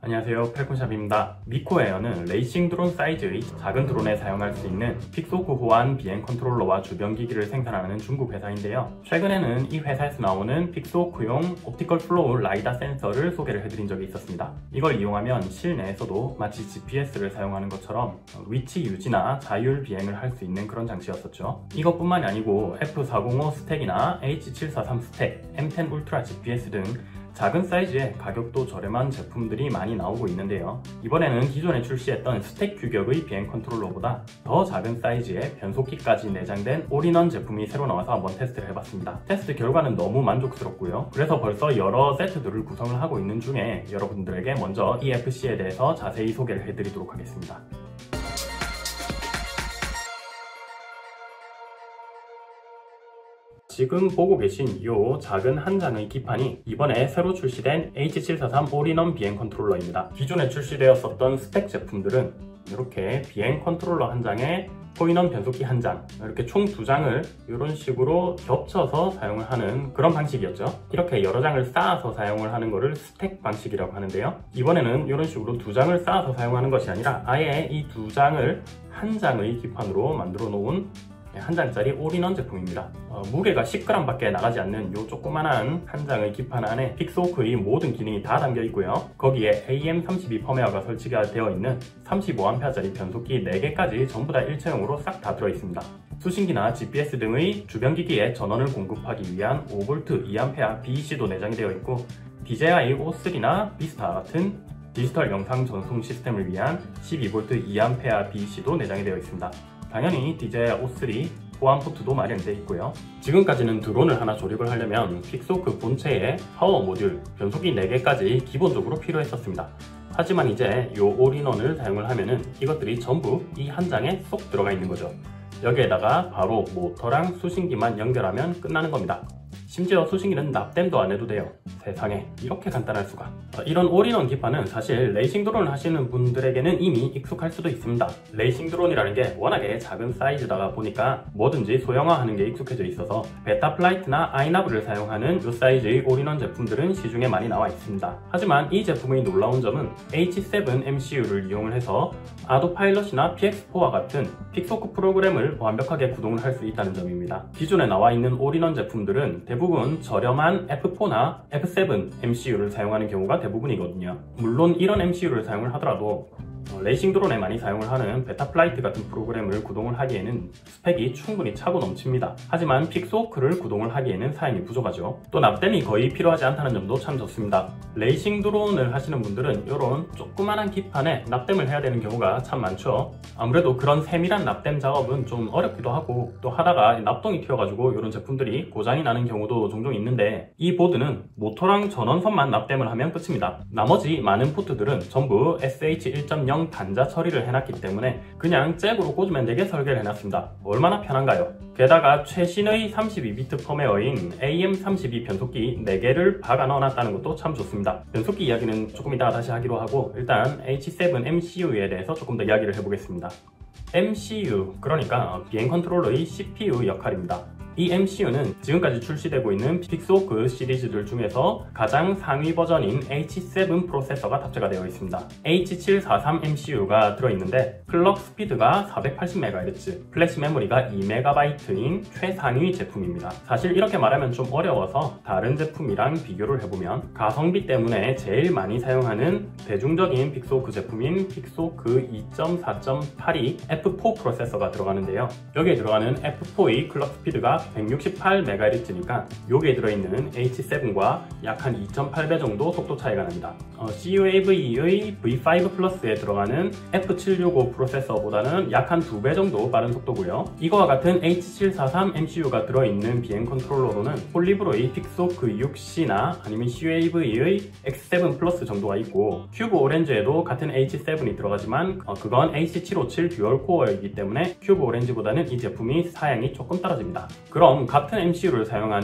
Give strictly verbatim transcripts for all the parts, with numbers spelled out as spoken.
안녕하세요, 펠콘샵입니다. 미코에어는 레이싱 드론 사이즈의 작은 드론에 사용할 수 있는 픽소크 호환 비행 컨트롤러와 주변 기기를 생산하는 중국 회사인데요. 최근에는 이 회사에서 나오는 픽소크용 옵티컬 플로우 라이다 센서를 소개를 해드린 적이 있었습니다. 이걸 이용하면 실내에서도 마치 지피에스를 사용하는 것처럼 위치 유지나 자율 비행을 할 수 있는 그런 장치였었죠. 이것뿐만이 아니고 에프 사공오 스택이나 에이치 칠사삼 스택, 엠 텐 울트라 지피에스 등 작은 사이즈의 가격도 저렴한 제품들이 많이 나오고 있는데요. 이번에는 기존에 출시했던 스택 규격의 비행 컨트롤러보다 더 작은 사이즈의 변속기까지 내장된 올인원 제품이 새로 나와서 한번 테스트를 해봤습니다. 테스트 결과는 너무 만족스럽고요. 그래서 벌써 여러 세트들을 구성을 하고 있는 중에 여러분들에게 먼저 이 에프씨에 대해서 자세히 소개를 해드리도록 하겠습니다. 지금 보고 계신 이 작은 한 장의 기판이 이번에 새로 출시된 에이치 칠사삼 올인원 비행 컨트롤러입니다. 기존에 출시되었었던 스펙 제품들은 이렇게 비행 컨트롤러 한 장에 폴인원 변속기 한 장, 이렇게 총 두 장을 이런 식으로 겹쳐서 사용을 하는 그런 방식이었죠. 이렇게 여러 장을 쌓아서 사용을 하는 것을 스택 방식이라고 하는데요. 이번에는 이런 식으로 두 장을 쌓아서 사용하는 것이 아니라 아예 이 두 장을 한 장의 기판으로 만들어 놓은 한 장짜리 올인원 제품입니다. 어, 무게가 십 그램 밖에 나가지 않는 이 조그만한 한 장의 기판 안에 픽소크의 모든 기능이 다 담겨 있고요. 거기에 에이엠 삼십이 펌웨어가 설치가 되어 있는 삼십오 암페어짜리 변속기 네 개까지 전부 다 일체형으로 싹 다 들어 있습니다. 수신기나 지피에스 등의 주변 기기에 전원을 공급하기 위한 오 볼트 이 암페어 비이씨도 내장이 되어 있고 디제이아이 오 쓰리나 비스타 같은 디지털 영상 전송 시스템을 위한 십이 볼트 이 암페어 비이씨도 내장이 되어 있습니다. 당연히 디제이아이 오 쓰리 호환 포트도 마련되어 있고요. 지금까지는 드론을 하나 조립을 하려면 픽소크 본체에 파워 모듈, 변속기 네 개까지 기본적으로 필요했었습니다. 하지만 이제 이 올인원을 사용을 하면은 이것들이 전부 이 한 장에 쏙 들어가 있는 거죠. 여기에다가 바로 모터랑 수신기만 연결하면 끝나는 겁니다. 심지어 수신기는 납땜도 안 해도 돼요. 세상에 이렇게 간단할 수가. 이런 올인원 기판은 사실 레이싱 드론을 하시는 분들에게는 이미 익숙할 수도 있습니다. 레이싱 드론이라는 게 워낙에 작은 사이즈다가 보니까 뭐든지 소형화하는 게 익숙해져 있어서 베타플라이트나 아이나브를 사용하는 이 사이즈의 올인원 제품들은 시중에 많이 나와 있습니다. 하지만 이 제품의 놀라운 점은 에이치 세븐 엠씨유를 이용을 해서 아도파일럿이나 피엑스 포와 같은 픽소크 프로그램을 완벽하게 구동을 할 수 있다는 점입니다. 기존에 나와 있는 올인원 제품들은 대부분 저렴한 에프 포나 에프 세븐 엠씨유를 사용하는 경우가 대부분이거든요. 물론 이런 엠씨유를 사용을 하더라도 레이싱 드론에 많이 사용을 하는 베타플라이트 같은 프로그램을 구동을 하기에는 스펙이 충분히 차고 넘칩니다. 하지만 픽소크를 구동을 하기에는 사양이 부족하죠. 또 납땜이 거의 필요하지 않다는 점도 참 좋습니다. 레이싱 드론을 하시는 분들은 이런 조그만한 기판에 납땜을 해야 되는 경우가 참 많죠. 아무래도 그런 세밀한 납땜 작업은 좀 어렵기도 하고 또 하다가 납동이 튀어가지고 이런 제품들이 고장이 나는 경우도 종종 있는데 이 보드는 모터랑 전원선만 납땜을 하면 끝입니다. 나머지 많은 포트들은 전부 에스에이치 일 점 영 단자 처리를 해놨기 때문에 그냥 잭으로 꽂으면 되게 설계를 해놨습니다. 얼마나 편한가요? 게다가 최신의 삼십이 비트 펌웨어인 에이엠 삼십이 변속기 네 개를 박아 넣어놨다는 것도 참 좋습니다. 변속기 이야기는 조금 이따가 다시 하기로 하고 일단 에이치 세븐 엠씨유에 대해서 조금 더 이야기를 해보겠습니다. 엠씨유, 그러니까 비행 컨트롤러의 씨피유 역할입니다. 이 엠씨유는 지금까지 출시되고 있는 픽소크 시리즈들 중에서 가장 상위 버전인 에이치 세븐 프로세서가 탑재가 되어 있습니다. 에이치 칠사삼 엠씨유가 들어있는데 클럭 스피드가 사백팔십 메가헤르츠, 플래시 메모리가 이 메가바이트인 최상위 제품입니다. 사실 이렇게 말하면 좀 어려워서 다른 제품이랑 비교를 해보면 가성비 때문에 제일 많이 사용하는 대중적인 픽소크 제품인 픽소크 이 점 사 점 팔이 에프 포 프로세서가 들어가는데요. 여기에 들어가는 에프 포의 클럭 스피드가 백육십팔 메가헤르츠니까 여기에 들어있는 에이치 세븐과 약 한 이 점 팔 배 정도 속도 차이가 납니다. 어, 씨유에이브이의 브이 파이브 플러스에 들어가는 에프 칠백육십오 프로세서보다는 약 한 두 배 정도 빠른 속도고요. 이거와 같은 에이치 칠사삼 엠씨유가 들어있는 비행 컨트롤러로는 폴리브로의 픽소크 육 씨나 아니면 씨유에이브이의 엑스 세븐 플러스 정도가 있고 큐브 오렌지에도 같은 에이치 세븐이 들어가지만 어, 그건 에이치 칠백오십칠 듀얼 코어이기 때문에 큐브 오렌지보다는 이 제품이 사양이 조금 떨어집니다. 그럼 같은 엠씨유를 사용하는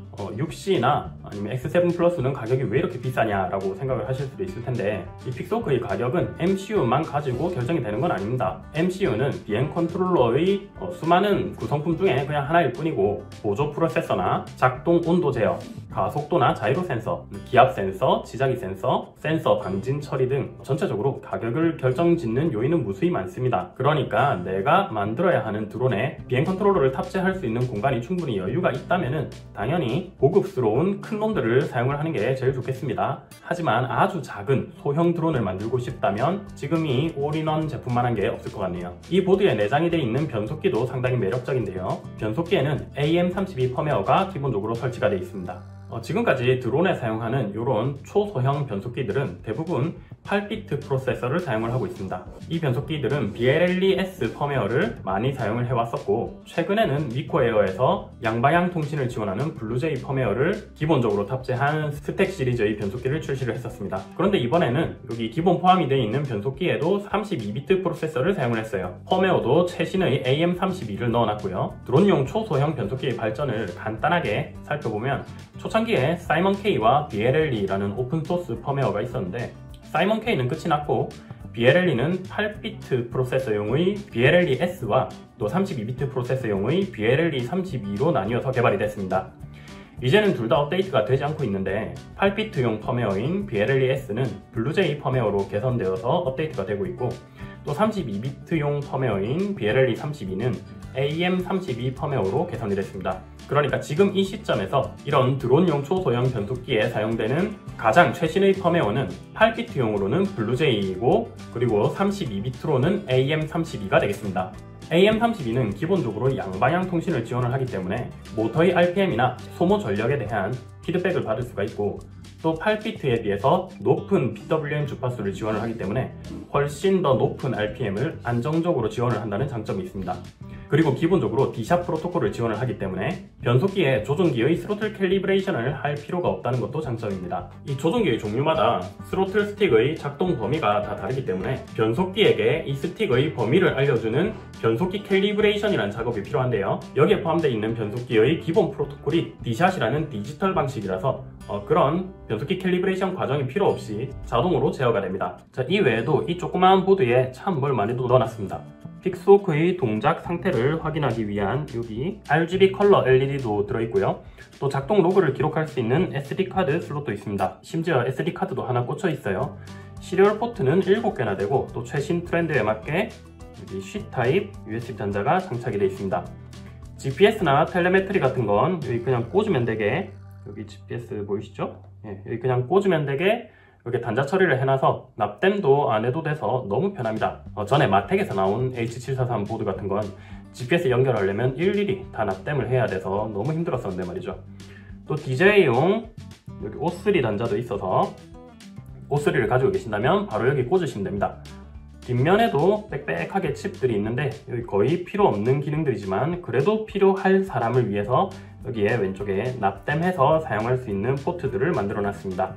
어, 육 씨나 아니면 엑스 세븐 플러스는 가격이 왜 이렇게 비싸냐라고 생각을 하실 수도 있을 텐데, 이 픽스호크의 가격은 엠씨유만 가지고 결정이 되는 건 아닙니다. 엠씨유는 비행 컨트롤러의 어, 수많은 구성품 중에 그냥 하나일 뿐이고, 보조 프로세서나 작동 온도 제어, 가속도나 자이로 센서, 기압 센서, 지자기 센서, 센서 방진 처리 등 전체적으로 가격을 결정짓는 요인은 무수히 많습니다. 그러니까 내가 만들어야 하는 드론에 비행 컨트롤러를 탑재할 수 있는 공간이 충분히 여유가 있다면은 당연히 고급스러운 큰 놈들을 사용을 하는 게 제일 좋겠습니다. 하지만 아주 작은 소형 드론을 만들고 싶다면 지금 이 올인원 제품만한 게 없을 것 같네요. 이 보드에 내장이 되어 있는 변속기도 상당히 매력적인데요. 변속기에는 에이엠 삼십이 펌웨어가 기본적으로 설치가 되어 있습니다. 어, 지금까지 드론에 사용하는 이런 초소형 변속기들은 대부분 팔 비트 프로세서를 사용을 하고 있습니다. 이 변속기들은 비엘엘이에스 펌웨어를 많이 사용을 해왔었고, 최근에는 위코에어에서 양방향 통신을 지원하는 블루제이 펌웨어를 기본적으로 탑재한 스택 시리즈의 변속기를 출시를 했었습니다. 그런데 이번에는 여기 기본 포함이 되어 있는 변속기에도 삼십이 비트 프로세서를 사용을 했어요. 펌웨어도 최신의 에이엠 삼십이를 넣어놨고요. 드론용 초소형 변속기의 발전을 간단하게 살펴보면, 초창기에 사이먼K와 비엘엘이라는 오픈소스 펌웨어가 있었는데, 사이먼K는 끝이 났고 비엘엘이는 팔 비트 프로세서용의 비엘엘이에스와 또 삼십이 비트 프로세서용의 비엘엘이 삼십이로 나뉘어서 개발이 됐습니다. 이제는 둘 다 업데이트가 되지 않고 있는데, 팔 비트용 펌웨어인 비엘엘이에스는 블루제이 펌웨어로 개선되어서 업데이트가 되고 있고, 또 삼십이 비트용 펌웨어인 비엘엘이 삼십이는 에이엠 삼십이 펌웨어로 개선이 됐습니다. 그러니까 지금 이 시점에서 이런 드론용 초소형 변속기에 사용되는 가장 최신의 펌웨어는 팔 비트용으로는 블루제이이고, 그리고 삼십이 비트로는 에이엠 삼십이가 되겠습니다. 에이엠 삼십이는 기본적으로 양방향 통신을 지원을 하기 때문에 모터의 알피엠이나 소모 전력에 대한 피드백을 받을 수가 있고, 또 팔 비트에 비해서 높은 피더블유엠 주파수를 지원을 하기 때문에 훨씬 더 높은 알피엠을 안정적으로 지원을 한다는 장점이 있습니다. 그리고 기본적으로 디샵 프로토콜을 지원을 하기 때문에 변속기에 조종기의 스로틀 캘리브레이션을 할 필요가 없다는 것도 장점입니다. 이 조종기의 종류마다 스로틀 스틱의 작동 범위가 다 다르기 때문에 변속기에게 이 스틱의 범위를 알려주는 변속기 캘리브레이션이라는 작업이 필요한데요. 여기에 포함되어 있는 변속기의 기본 프로토콜이 디샷이라는 디지털 방식이라서 어, 그런 변속기 캘리브레이션 과정이 필요 없이 자동으로 제어가 됩니다. 자, 이 외에도 이 조그마한 보드에 참 뭘 많이 넣어놨습니다. 픽스호크의 동작 상태를 확인하기 위한 여기 알지비 컬러 엘이디도 들어있고요. 또 작동 로그를 기록할 수 있는 에스디카드 슬롯도 있습니다. 심지어 에스디카드도 하나 꽂혀 있어요. 시리얼 포트는 일곱 개나 되고, 또 최신 트렌드에 맞게 여기 C 타입 유에스비 단자가 장착이 되어 있습니다. 지피에스나 텔레메트리 같은 건 여기 그냥 꽂으면 되게, 여기 지피에스 보이시죠? 예, 여기 그냥 꽂으면 되게 이렇게 단자 처리를 해놔서 납땜도 안 해도 돼서 너무 편합니다. 어, 전에 마텍에서 나온 에이치 칠사삼 보드 같은 건 지피에스 연결하려면 일일이 다 납땜을 해야 돼서 너무 힘들었었는데 말이죠. 또 디제이용 여기 오 쓰리 단자도 있어서 오 쓰리를 가지고 계신다면 바로 여기 꽂으시면 됩니다. 뒷면에도 빽빽하게 칩들이 있는데 여기 거의 필요 없는 기능들이지만 그래도 필요할 사람을 위해서 여기에 왼쪽에 납땜해서 사용할 수 있는 포트들을 만들어 놨습니다.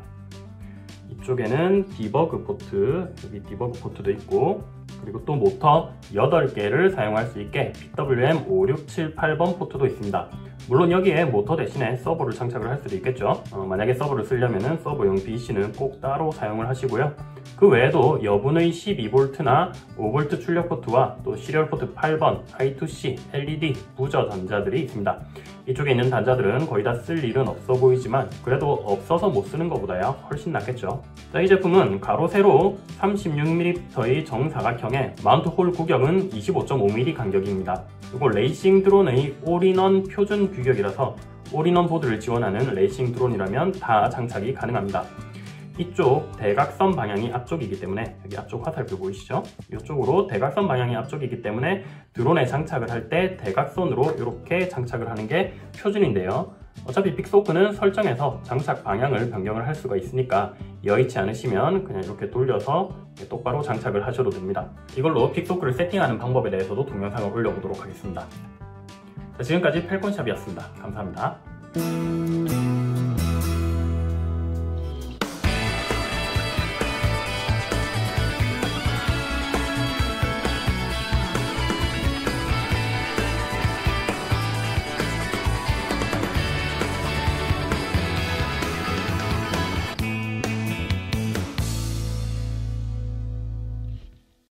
이쪽에는 디버그 포트, 여기 디버그 포트도 있고, 그리고 또 모터 여덟 개를 사용할 수 있게 피더블유엠 오 육 칠 팔 번 포트도 있습니다. 물론 여기에 모터 대신에 서버를 장착을 할 수도 있겠죠. 어, 만약에 서버를 쓰려면 서버용 비씨는 꼭 따로 사용을 하시고요. 그 외에도 여분의 십이 볼트나 오 볼트 출력 포트와 또 시리얼 포트 팔 번, 아이 투 씨, 엘이디, 부저 단자들이 있습니다. 이쪽에 있는 단자들은 거의 다 쓸 일은 없어 보이지만 그래도 없어서 못 쓰는 것보다야 훨씬 낫겠죠. 자, 이 제품은 가로 세로 삼십육 밀리미터의 정사각형에 마운트 홀 구경은 이십오 점 오 밀리미터 간격입니다. 이거 레이싱 드론의 올인원 표준 규격이라서 올인원 보드를 지원하는 레이싱 드론이라면 다 장착이 가능합니다. 이쪽 대각선 방향이 앞쪽이기 때문에 여기 앞쪽 화살표 보이시죠? 이쪽으로 대각선 방향이 앞쪽이기 때문에 드론에 장착을 할 때 대각선으로 이렇게 장착을 하는 게 표준인데요. 어차피 픽스호크는 설정해서 장착 방향을 변경을 할 수가 있으니까 여의치 않으시면 그냥 이렇게 돌려서 똑바로 장착을 하셔도 됩니다. 이걸로 픽스호크를 세팅하는 방법에 대해서도 동영상을 올려보도록 하겠습니다. 자, 지금까지 펠콘샵이었습니다. 감사합니다.